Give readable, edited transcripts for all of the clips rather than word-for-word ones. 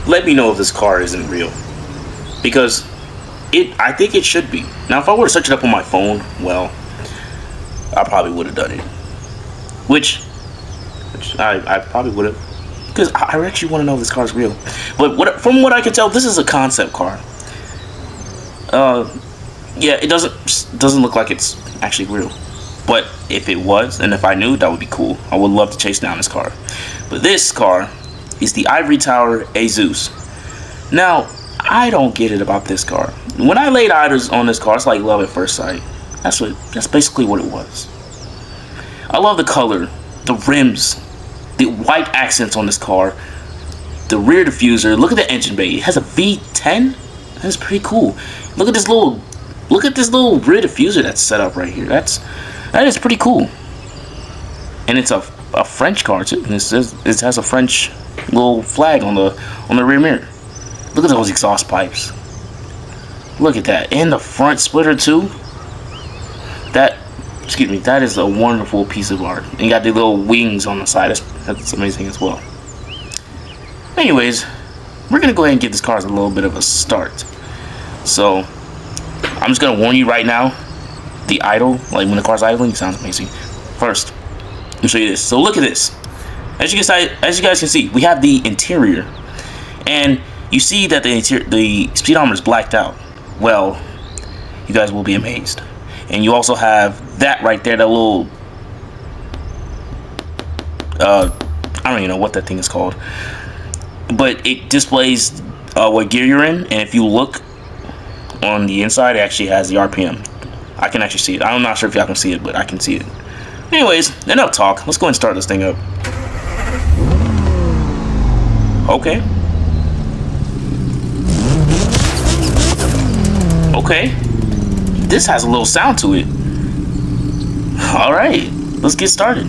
let me know if this car isn't real, because I think it should be. Now, if I were to search it up on my phone, well, I probably would have done it, which I probably would have, because I actually want to know if this car is real. But from what I can tell, this is a concept car. Yeah, it doesn't look like it's actually real. But if it was, and if I knew, that would be cool. I would love to chase down this car. But this car is the Ivory Tower AEZUS. Now, I don't get it about this car. When I laid eyes on this car, it's like love at first sight. That's basically what it was. I love the color, the rims, the white accents on this car, the rear diffuser. Look at the engine bay. It has a V10. That's pretty cool. Look at this little rear diffuser that's set up right here. That is pretty cool. And it's a French car too. And it has a French little flag on the rear mirror. Look at those exhaust pipes. Look at that. And the front splitter too. That is a wonderful piece of art. And you got the little wings on the side. That's amazing as well. Anyways, we're gonna go ahead and give this car a little bit of a start. So I'm just gonna warn you right now, the idle, like when the car's idling, it sounds amazing. First, let me show you this. So look at this. As you guys can see, we have the interior, and you see that the speedometer is blacked out. Well, you guys will be amazed. And you also have that right there, that little I don't even know what that thing is called, but it displays what gear you're in, and if you look on the inside, it actually has the RPM. I can actually see it. I'm not sure if y'all can see it, but I can see it. Anyways, enough talk. Let's go and start this thing up. Okay. Okay. This has a little sound to it. Alright, let's get started.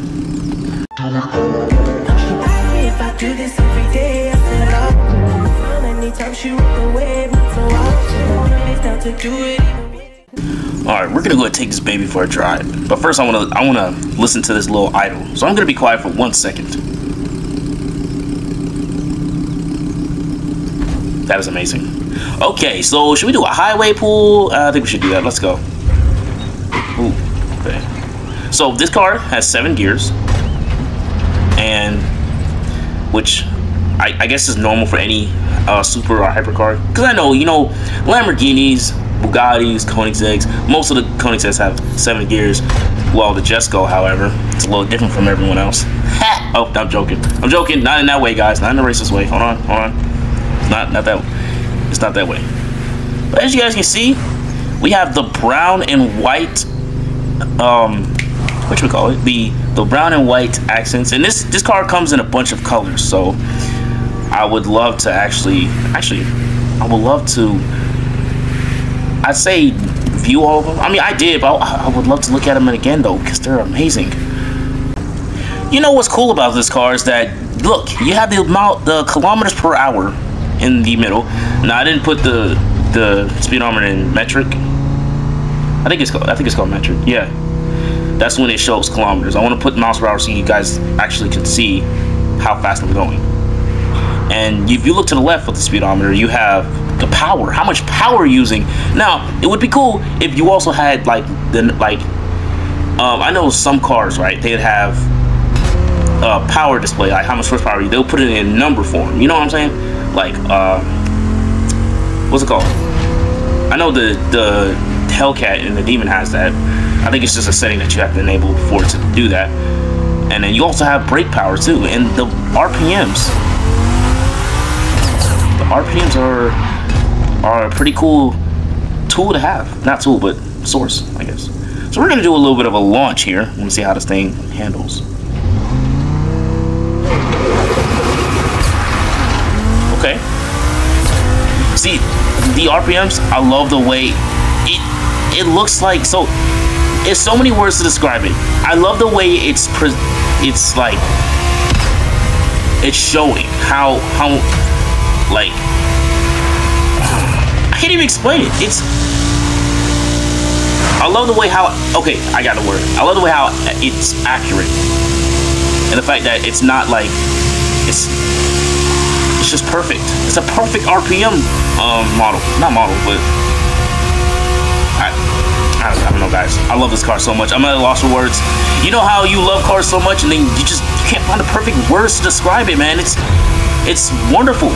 Alright, we're gonna go ahead and take this baby for a drive. But first I wanna listen to this little idle. So I'm gonna be quiet for 1 second. That is amazing. Okay, so should we do a highway pool? I think we should do that. Let's go. Ooh, okay. So this car has 7 gears, and which I guess is normal for any super or hypercar. Because I know, you know, Lamborghinis, Bugattis, Koenigsegg's, most of the Koenigseggs have 7 gears. Well, the Jesko, however, it's a little different from everyone else. Ha! Oh, I'm joking. I'm joking. Not in that way, guys. Not in the racist way. Hold on, hold on. Not that. It's not that way. But as you guys can see, we have the brown and white. What should we call it? The brown and white accents. And this car comes in a bunch of colors. So I would love to actually, I would love to, I'd say view all of them. I mean, I did, but I would love to look at them again though, because they're amazing. You know what's cool about this car is that, look, you have the kilometers per hour in the middle. Now I didn't put the speedometer in metric. I think it's called metric. Yeah, that's when it shows kilometers. I want to put miles per hour so you guys actually can see how fast I'm going. And if you look to the left with the speedometer, you have the power, how much power you're using. Now it would be cool if you also had like I know some cars, right, they'd have power display, like how much horsepower. They'll put it in number form, you know what I'm saying? Like what's it called? I know the Hellcat and the Demon has that. I think it's just a setting that you have to enable for it to do that. And then you also have brake power too, and the RPMs. The RPMs are a pretty cool tool to have. Not tool, but source, I guess. So we're gonna do a little bit of a launch here. Let me see how this thing handles. Okay. See, the RPMs, I love the way it looks like. So it's so many words to describe it. I love the way it's like it's showing how like I can't even explain it. I love the way how, okay, I got the word. I love the way how it's accurate, and the fact that it's not like it's is just perfect. It's a perfect RPM model. Not model, but I don't know, guys. I love this car so much. I'm at a loss for words. You know how you love cars so much and then you can't find the perfect words to describe it, man. It's wonderful.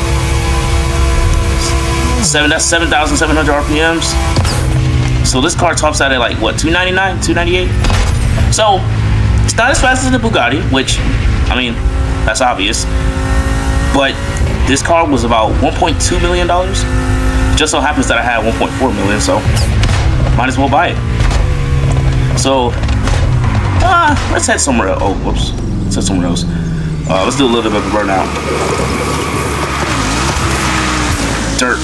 That's 7,700 RPMs. So this car tops out at like what, 299, 298? So it's not as fast as the Bugatti, which, I mean, that's obvious. But this car was about $1.2 million. Just so happens that I had 1.4 million, so might as well buy it. So let's head somewhere else. Oh, whoops. Let's head somewhere else. Let's do a little bit of a burnout. Dirt.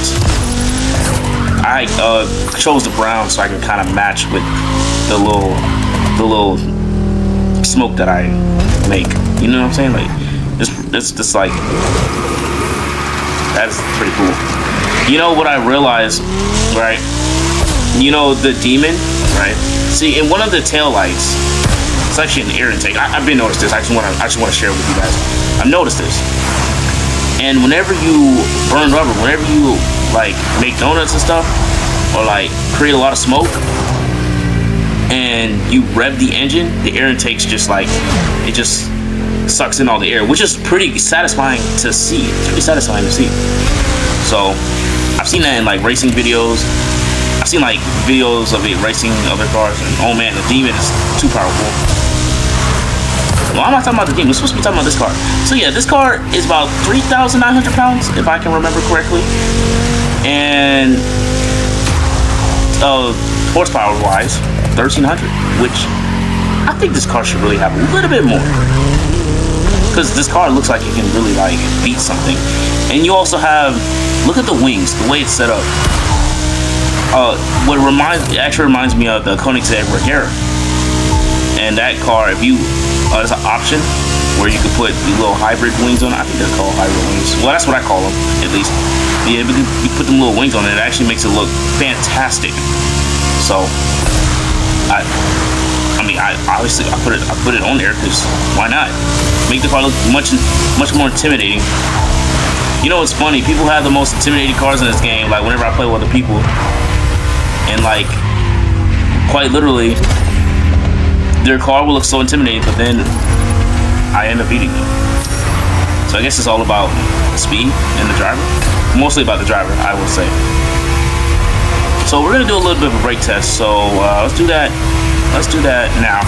I chose the brown so I can kind of match with the little smoke that I make. You know what I'm saying? Like it's just like, that's pretty cool. You know what I realized, right? You know the demon, right? See, in one of the tail lights, it's actually an air intake. I've been noticed this. I just want to share with you guys. I've noticed this. And whenever you burn rubber, whenever you like make donuts and stuff, or like create a lot of smoke, and you rev the engine, the air intake's just like, it just sucks in all the air, which is pretty satisfying to see. It's pretty satisfying to see. So I've seen that in like racing videos. I've seen like videos of it racing other cars, and oh man, the demon is too powerful. Well, I'm not talking about the demon. We're supposed to be talking about this car. So yeah, this car is about 3,900 pounds, if I can remember correctly. And horsepower wise, 1,300, which I think this car should really have a little bit more, because this car looks like it can really like beat something. And you also have, look at the wings, the way it's set up. It actually reminds me of the Koenigsegg Regera. And that car, if you there's an option where you could put the little hybrid wings on it. I think they're called hybrid wings. Well, that's what I call them, at least. Yeah, you put them little wings on it, it actually makes it look fantastic. So, I mean, obviously I put it on there because why not? Make the car look much more intimidating. You know what's funny? People have the most intimidating cars in this game. Like whenever I play with other people, and like quite literally, their car will look so intimidating, but then I end up beating them. So I guess it's all about speed and the driver. Mostly about the driver, I will say. So we're gonna do a little bit of a brake test. So let's do that. Let's do that now.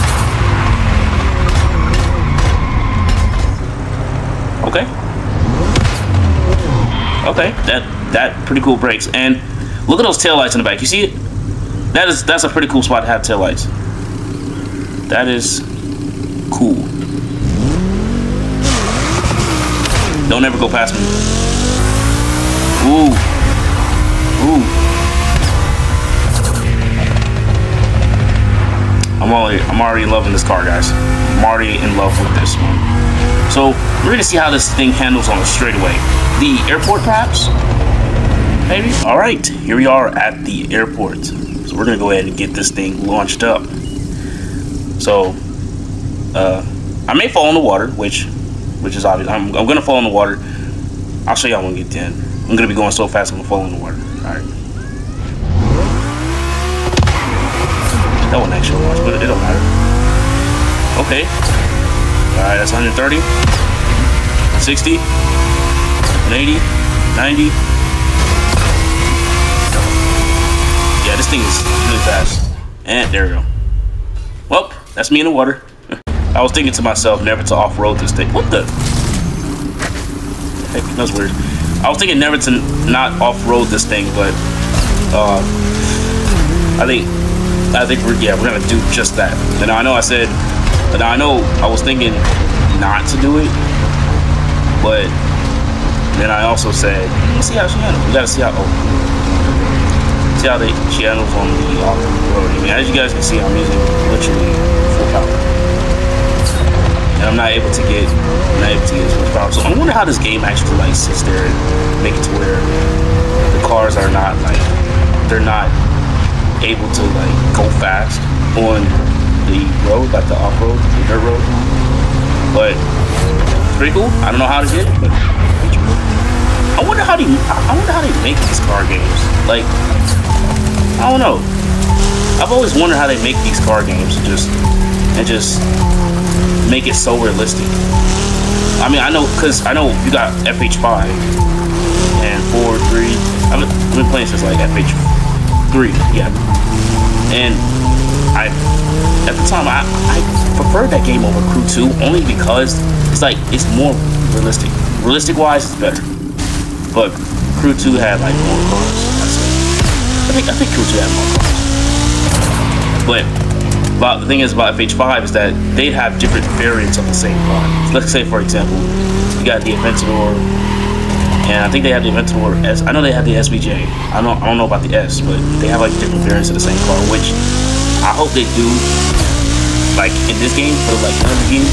Okay. Okay, that pretty cool brakes. And look at those taillights in the back. You see it? That's a pretty cool spot to have taillights. That is cool. Don't ever go past me. Ooh. Ooh. I'm already loving this car, guys. I'm already in love with this one. So we're gonna see how this thing handles on a straightaway. The airport, perhaps? Maybe? Alright, here we are at the airport. So we're gonna go ahead and get this thing launched up. So, I may fall in the water, which is obvious. I'm gonna fall in the water. I'll show y'all when we get in. I'm gonna be going so fast I'm gonna fall in the water. Alright. That wasn't actually much, but it don't matter. Okay. Alright, that's 130. 60. 180. 90. Yeah, this thing is really fast. And there we go. Well, that's me in the water. I was thinking to myself never to off-road this thing. What the heck? That's weird. I was thinking never to not off-road this thing, but I think we're gonna do just that. And I know I was thinking not to do it, but then I also said, let's see how she handles. We gotta see how she handles on the off-road. I mean, as you guys can see, I'm using literally full power, and I'm not able to get as much power. So I wonder how this game actually like sits there and make it to where the cars are not like, they're not able to like go fast on the road, like the off-road, the dirt road. But it's pretty cool. I don't know how to get it, but Like, I don't know. I've always wondered how they make these car games and just make it so realistic. I mean, I know you got FH5 and 4, 3. I've been playing since like FH3, yeah. And at the time I preferred that game over Crew 2 only because it's more realistic. Realistic wise, it's better. But Crew 2 had like more cars. I think Crew 2 had more cars. But the thing is about FH5 is that they'd have different variants of the same car. So let's say, for example, you got the Aventador, and I think they have the Aventador S. I know they have the SVJ. I don't know about the S, but they have like different variants of the same car, which I hope they do, like in this game for like Lamborghini.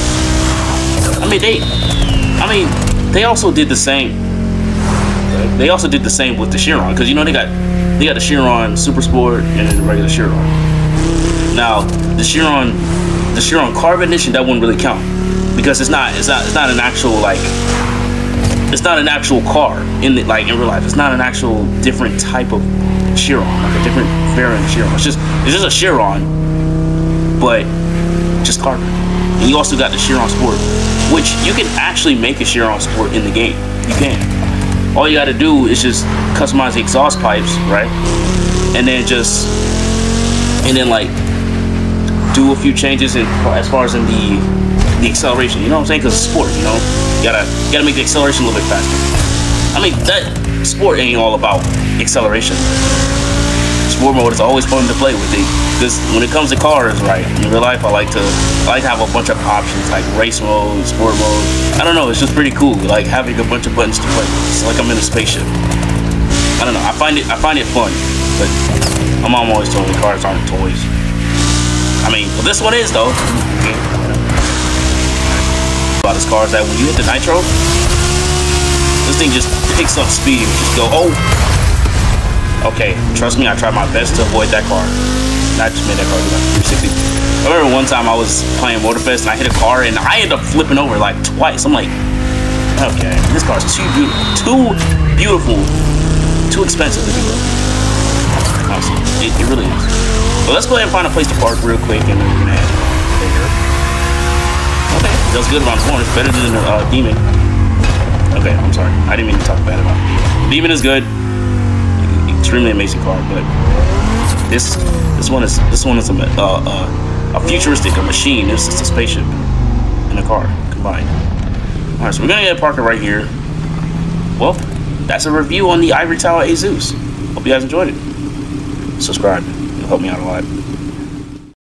They also did the same. They also did the same with the Chiron, because you know they got the Chiron Super Sport and then the regular Chiron. Now the Chiron Carbon Edition, that wouldn't really count because it's not an actual car in real life. It's not an actual different type of Chiron, like a different variant of Chiron. It's just a Chiron, but just carbon. And you also got the Chiron Sport, which you can actually make a Chiron Sport in the game. You can. All you got to do is just customize the exhaust pipes, right? And then like do a few changes as far as in the acceleration. You know what I'm saying? Because it's sport, you know, you gotta make the acceleration a little bit faster. I mean, that sport ain't all about acceleration. Sport mode is always fun to play with. Because when it comes to cars, right, in real life, I like to have a bunch of options like race mode, sport mode. I don't know, it's just pretty cool, like having a bunch of buttons to play with. It's like I'm in a spaceship. I don't know, I find it fun, but my mom always told me cars aren't toys. I mean, well, this one is though. About this car is that when you hit the nitro, this thing just picks up speed and just go, oh. Okay, trust me, I tried my best to avoid that car. I just made that car do like 360. I remember one time I was playing Motorfest and I hit a car and I ended up flipping over like twice. I'm like, okay, this car's too beautiful, too expensive to be real. Honestly, it really is. But let's go ahead and find a place to park real quick and then we're gonna head there. Okay, does good around corners, better than the Demon. Okay, I'm sorry, I didn't mean to talk bad about it. Demon is good. Extremely amazing car, but this one is a futuristic, a machine. It's just a spaceship and a car combined. All right, so we're gonna get a parker right here. Well, that's a review on the Ivory Tower AEZUS. Hope you guys enjoyed it. Subscribe, it'll help me out a lot.